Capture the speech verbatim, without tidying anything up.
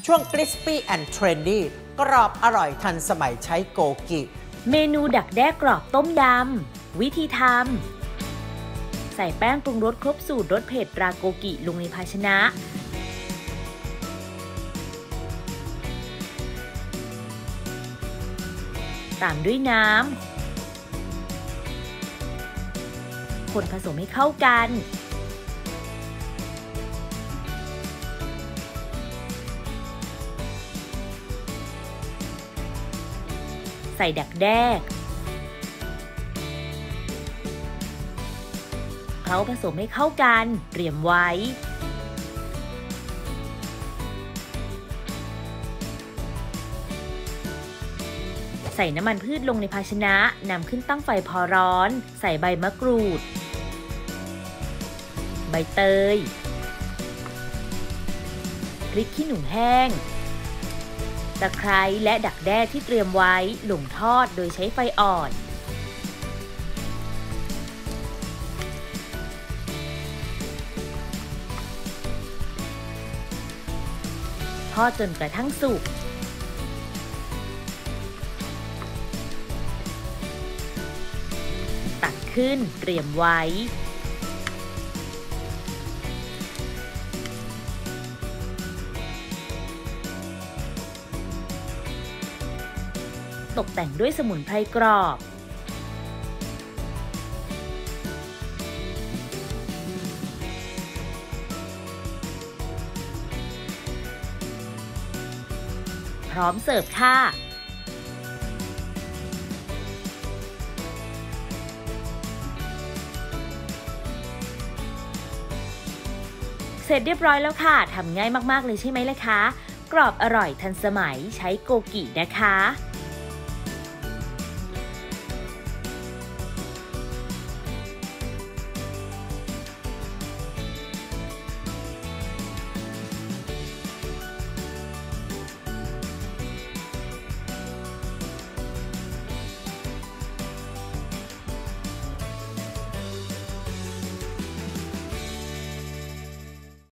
ช่วง Crispy and Trendy กรอบอร่อยทันสมัยใช้โกกิเมนูดักแด้กรอบต้มยำวิธีทำใส่แป้งปรุงรสครบสูตรรสเผ็ดราโกกิลงในภาชนะตามด้วยน้ำคนผสมให้เข้ากันใส่ดักแด้เคล้าผสมให้เข้ากันเตรียมไว้ใส่น้ำมันพืชลงในภาชนะนำขึ้นตั้งไฟพอร้อนใส่ใบมะกรูดใบเตยพริกขี้หนูแห้งตะไคร้และดักแด้ที่เตรียมไว้ลงทอดโดยใช้ไฟอ่อนทอดจนกระทั่งสุกตักขึ้นเตรียมไว้ตกแต่งด้วยสมุนไพรกรอบพร้อมเสิร์ฟค่ะเสร็จเรียบร้อยแล้วค่ะทำง่ายมากๆเลยใช่ไหมล่ะคะกรอบอร่อยทันสมัยใช้โกกินะคะ